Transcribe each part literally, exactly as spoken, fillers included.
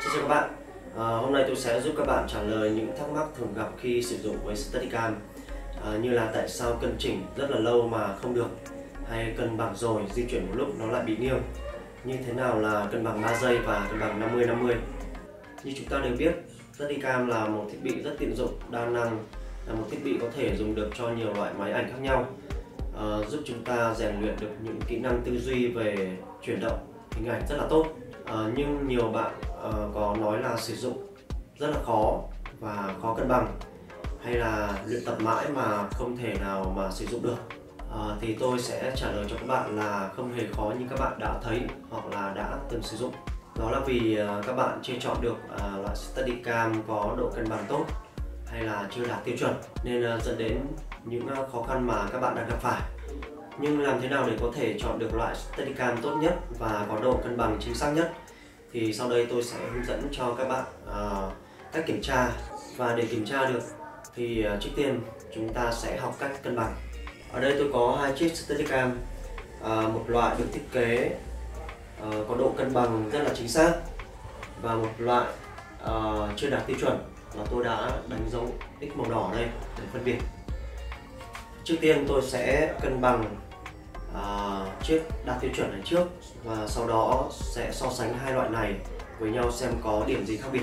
Xin chào các bạn. À, hôm nay tôi sẽ giúp các bạn trả lời những thắc mắc thường gặp khi sử dụng với Steadicam, à, như là tại sao cân chỉnh rất là lâu mà không được, hay cân bằng rồi di chuyển một lúc nó lại bị nghiêng, như thế nào là cân bằng ba giây và cân bằng năm mươi năm mươi. Như chúng ta đều biết, Steadicam là một thiết bị rất tiện dụng, đa năng, là một thiết bị có thể dùng được cho nhiều loại máy ảnh khác nhau, à, giúp chúng ta rèn luyện được những kỹ năng tư duy về chuyển động hình ảnh rất là tốt. À, nhưng nhiều bạn à, có nói là sử dụng rất là khó và khó cân bằng, hay là luyện tập mãi mà không thể nào mà sử dụng được. À, thì tôi sẽ trả lời cho các bạn là không hề khó như các bạn đã thấy hoặc là đã từng sử dụng. Đó là vì à, các bạn chưa chọn được à, loại Steadicam có độ cân bằng tốt, hay là chưa đạt tiêu chuẩn, nên à, dẫn đến những à, khó khăn mà các bạn đang gặp phải. Nhưng làm thế nào để có thể chọn được loại Steadicam tốt nhất và có độ cân bằng chính xác nhất, thì sau đây tôi sẽ hướng dẫn cho các bạn uh, cách kiểm tra. Và để kiểm tra được thì uh, trước tiên chúng ta sẽ học cách cân bằng. Ở đây tôi có hai chiếc Steadicam, uh, một loại được thiết kế uh, có độ cân bằng rất là chính xác, và một loại uh, chưa đạt tiêu chuẩn, và tôi đã đánh dấu X màu đỏ đây để phân biệt. Trước tiên tôi sẽ cân bằng uh, chiếc đạt tiêu chuẩn này trước, và sau đó sẽ so sánh hai loại này với nhau xem có điểm gì khác biệt.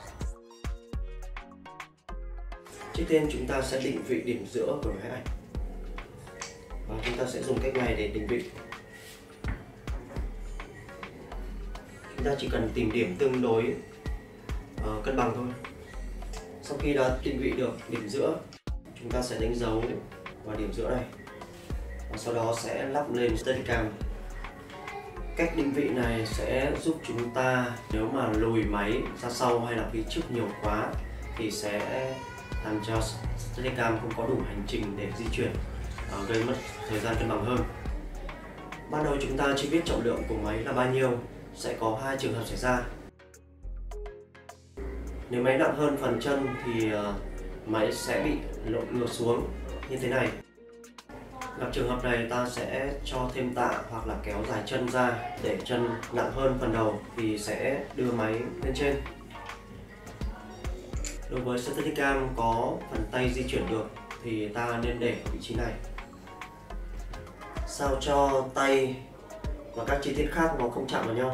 Trước tiên chúng ta sẽ định vị điểm giữa của máy ảnh, và chúng ta sẽ dùng cách này để định vị. Chúng ta chỉ cần tìm điểm tương đối uh, cân bằng thôi. Sau khi đã định vị được điểm giữa, chúng ta sẽ đánh dấu vào điểm giữa này, và sau đó sẽ lắp lên Steadicam. Cách định vị này sẽ giúp chúng ta, nếu mà lùi máy ra sau hay là phía trước nhiều quá, thì sẽ làm cho Steadicam không có đủ hành trình để di chuyển, gây mất thời gian cân bằng hơn. Ban đầu chúng ta chưa biết trọng lượng của máy là bao nhiêu, sẽ có hai trường hợp xảy ra. Nếu máy nặng hơn phần chân thì máy sẽ bị lộn ngược xuống như thế này. Gặp trường hợp này, ta sẽ cho thêm tạ hoặc là kéo dài chân ra để chân nặng hơn phần đầu thì sẽ đưa máy lên trên. Đối với Steadicam có phần tay di chuyển được thì ta nên để vị trí này, sao cho tay và các chi tiết khác nó không chạm vào nhau.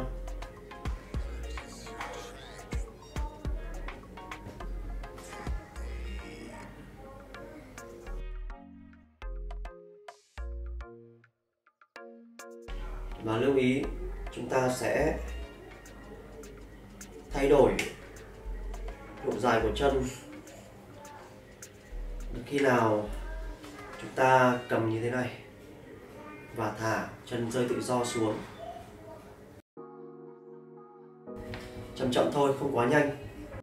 Và lưu ý, chúng ta sẽ thay đổi độ dài của chân khi nào chúng ta cầm như thế này và thả chân rơi tự do xuống. Chậm chậm thôi, không quá nhanh.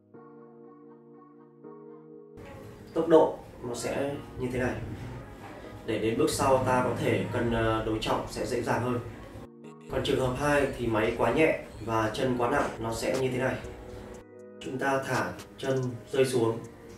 Tốc độ nó sẽ như thế này. Để đến bước sau ta có thể cân đối trọng sẽ dễ dàng hơn. Còn trường hợp hai thì máy quá nhẹ và chân quá nặng, nó sẽ như thế này. Chúng ta thả chân rơi xuống.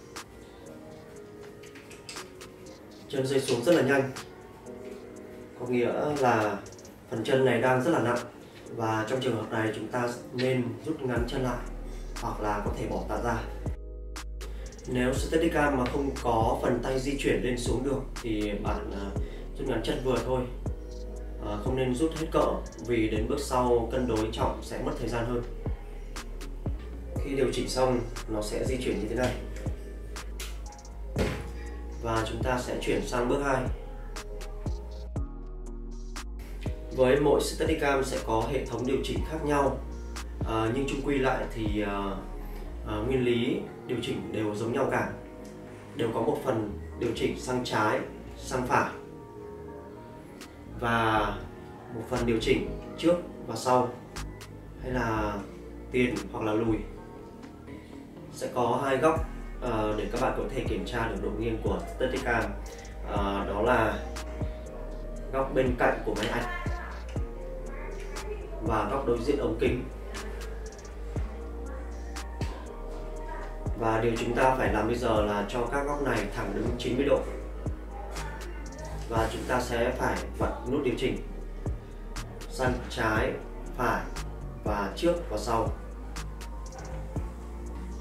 Chân rơi xuống rất là nhanh, có nghĩa là phần chân này đang rất là nặng, và trong trường hợp này chúng ta nên rút ngắn chân lại hoặc là có thể bỏ tạ ra. Nếu Steadicam mà không có phần tay di chuyển lên xuống được thì bạn rút ngắn chân vừa thôi, à, không nên rút hết cỡ, vì đến bước sau cân đối trọng sẽ mất thời gian hơn. Khi điều chỉnh xong, nó sẽ di chuyển như thế này, và chúng ta sẽ chuyển sang bước hai. Với mỗi Steadicam sẽ có hệ thống điều chỉnh khác nhau, à, nhưng chung quy lại thì à, à, nguyên lý điều chỉnh đều giống nhau cả, đều có một phần điều chỉnh sang trái, sang phải, và một phần điều chỉnh trước và sau, hay là tiến hoặc là lùi. Sẽ có hai góc uh, để các bạn có thể kiểm tra được độ nghiêng của Steadicam, uh, đó là góc bên cạnh của máy ảnh và góc đối diện ống kính. Và điều chúng ta phải làm bây giờ là cho các góc này thẳng đứng chín mươi độ, và chúng ta sẽ phải bật nút điều chỉnh sang trái, phải và trước và sau.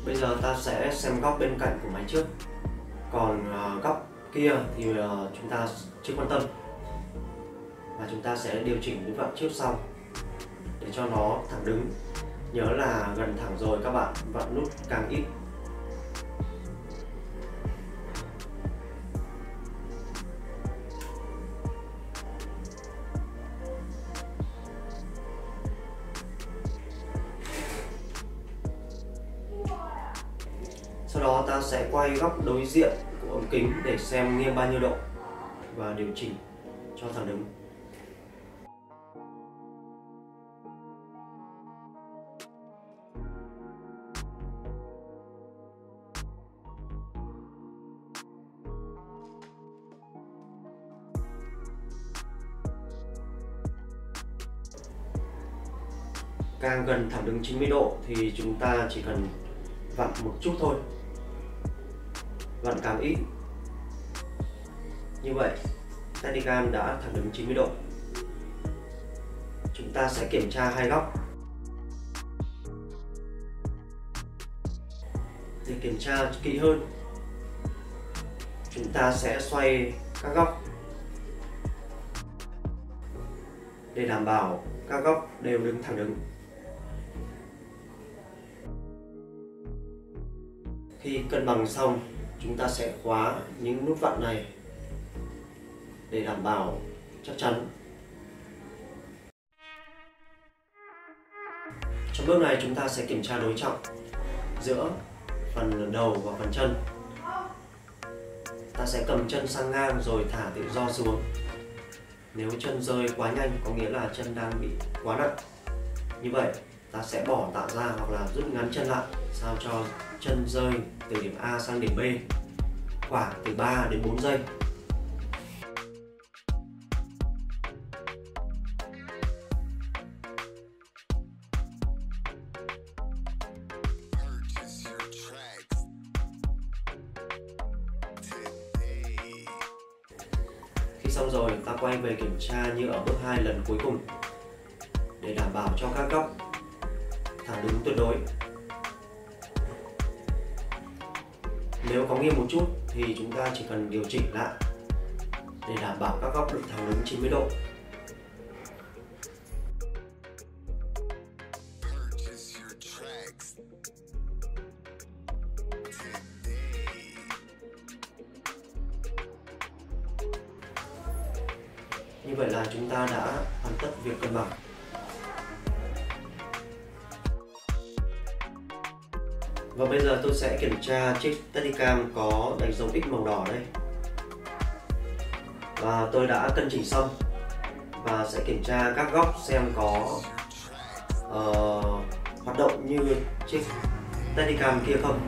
Bây giờ ta sẽ xem góc bên cạnh của máy trước, còn uh, góc kia thì uh, chúng ta chưa quan tâm, và chúng ta sẽ điều chỉnh những vặn trước sau để cho nó thẳng đứng. Nhớ là gần thẳng rồi các bạn vặn nút càng ít. Sau đó ta sẽ quay góc đối diện của ống kính để xem nghiêng bao nhiêu độ và điều chỉnh cho thẳng đứng. Càng gần thẳng đứng chín mươi độ thì chúng ta chỉ cần vặn một chút thôi, vặn càng ít. Như vậy Steadicam đã thẳng đứng chín mươi độ. Chúng ta sẽ kiểm tra hai góc. Để kiểm tra kỹ hơn, chúng ta sẽ xoay các góc để đảm bảo các góc đều đứng thẳng đứng. Khi cân bằng xong, chúng ta sẽ khóa những nút vặn này để đảm bảo chắc chắn. Trong bước này chúng ta sẽ kiểm tra đối trọng giữa phần đầu và phần chân. Ta sẽ cầm chân sang ngang rồi thả tự do xuống. Nếu chân rơi quá nhanh có nghĩa là chân đang bị quá nặng. Như vậy ta sẽ bỏ tạo ra hoặc là rút ngắn chân lại sao cho chân rơi từ điểm A sang điểm B khoảng từ ba đến bốn giây. Khi xong rồi, ta quay về kiểm tra như ở bước hai lần cuối cùng để đảm bảo cho các góc thẳng đứng tuyệt đối. Nếu có nghiêng một chút thì chúng ta chỉ cần điều chỉnh lại để đảm bảo các góc được thẳng đứng chín mươi độ. Như vậy là chúng ta đã hoàn tất việc cân bằng. Và bây giờ tôi sẽ kiểm tra chiếc Steadicam có đánh dấu X màu đỏ đây. Và tôi đã cân chỉnh xong và sẽ kiểm tra các góc xem có uh, hoạt động như chiếc Steadicam kia không.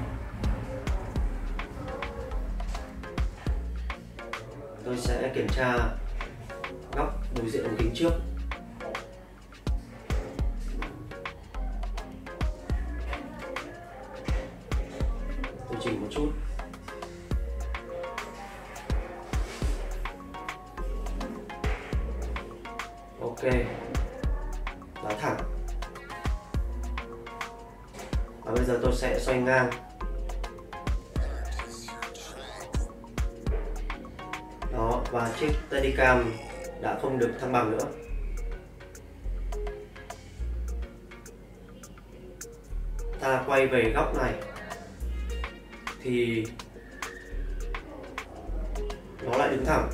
Tôi sẽ kiểm tra góc đối diện ống kính trước. Tôi chỉnh một chút. Ok, đá thẳng. Và bây giờ tôi sẽ xoay ngang. Đó, và chiếc Steadicam đã không được thăng bằng nữa. Ta quay về góc này thì nó lại đứng thẳng.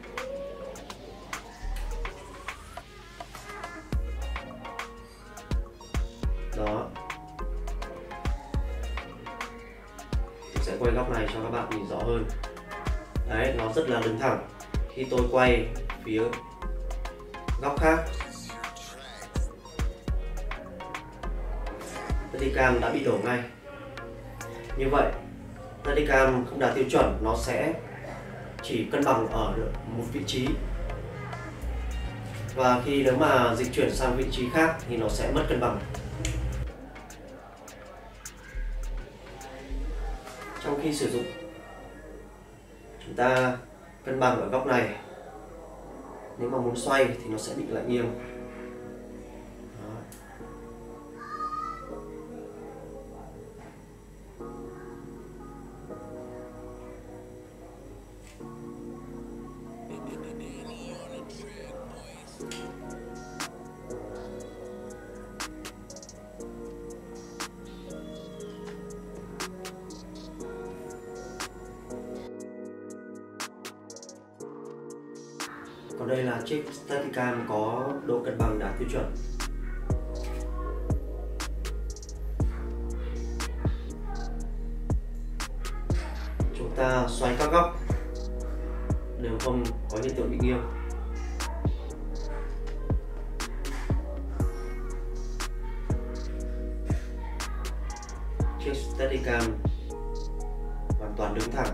Đó. Tôi sẽ quay góc này cho các bạn nhìn rõ hơn. Đấy, nó rất là đứng thẳng. Khi tôi quay phía góc khác, Steadicam đã bị đổ ngay. Như vậy Steadicam không đạt tiêu chuẩn, nó sẽ chỉ cân bằng ở một vị trí, và khi nếu mà dịch chuyển sang vị trí khác thì nó sẽ mất cân bằng. Trong khi sử dụng, chúng ta cân bằng ở góc này. Nếu mà muốn xoay thì nó sẽ bị lại nghiêng. Đó. Còn đây là chiếc Steadicam có độ cân bằng đạt tiêu chuẩn. Chúng ta xoay các góc đều không có hiện tượng bị nghiêng. Chiếc Steadicam hoàn toàn đứng thẳng.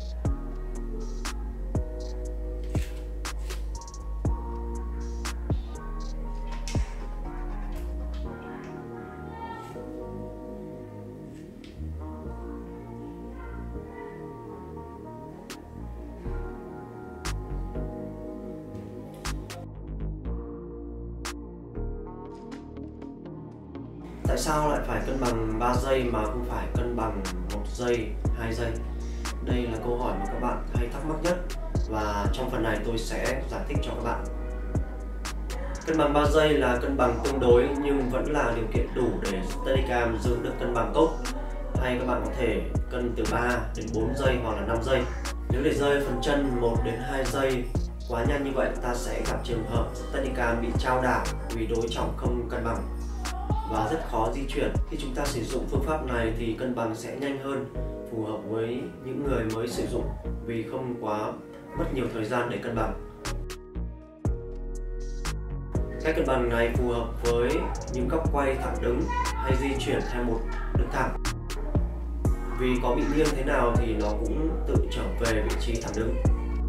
Tại sao lại phải cân bằng ba giây mà không phải cân bằng một giây, hai giây? Đây là câu hỏi mà các bạn hay thắc mắc nhất và trong phần này tôi sẽ giải thích cho các bạn. Cân bằng ba giây là cân bằng tương đối nhưng vẫn là điều kiện đủ để Steadicam giữ được cân bằng tốt. Hay các bạn có thể cân từ ba đến bốn giây hoặc là năm giây. Nếu để rơi phần chân một đến hai giây quá nhanh như vậy, ta sẽ gặp trường hợp Steadicam bị chao đảo vì đối trọng không cân bằng và rất khó di chuyển. Khi chúng ta sử dụng phương pháp này thì cân bằng sẽ nhanh hơn, phù hợp với những người mới sử dụng vì không quá mất nhiều thời gian để cân bằng. Cách cân bằng này phù hợp với những góc quay thẳng đứng hay di chuyển theo một đường thẳng. Vì có bị nghiêng thế nào thì nó cũng tự trở về vị trí thẳng đứng.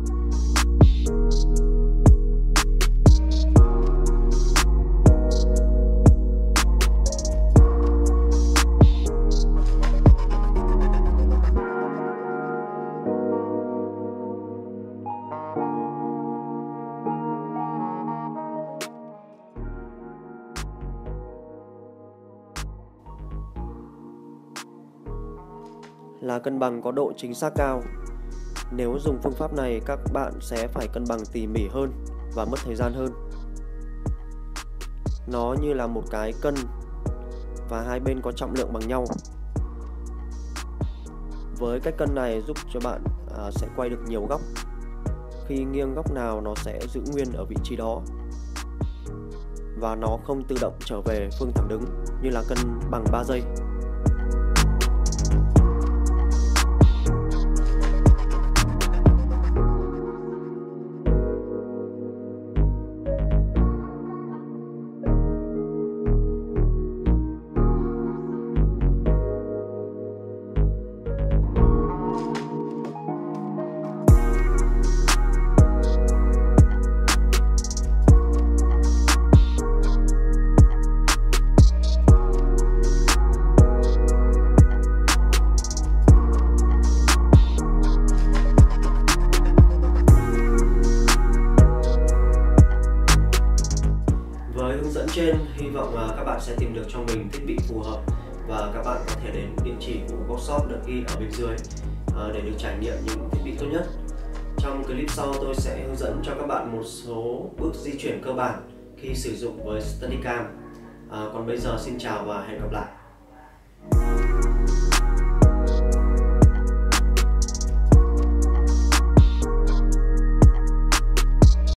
Là cân bằng có độ chính xác cao. Nếu dùng phương pháp này, các bạn sẽ phải cân bằng tỉ mỉ hơn và mất thời gian hơn. Nó như là một cái cân và hai bên có trọng lượng bằng nhau. Với cách cân này giúp cho bạn à, sẽ quay được nhiều góc. Khi nghiêng góc nào nó sẽ giữ nguyên ở vị trí đó và nó không tự động trở về phương thẳng đứng như là cân bằng ba giây. Trên, hy vọng là các bạn sẽ tìm được cho mình thiết bị phù hợp và các bạn có thể đến địa chỉ của workshop được ghi ở bên dưới để được trải nghiệm những thiết bị tốt nhất. Trong clip sau tôi sẽ hướng dẫn cho các bạn một số bước di chuyển cơ bản khi sử dụng với Steadicam. À, còn bây giờ xin chào và hẹn gặp lại.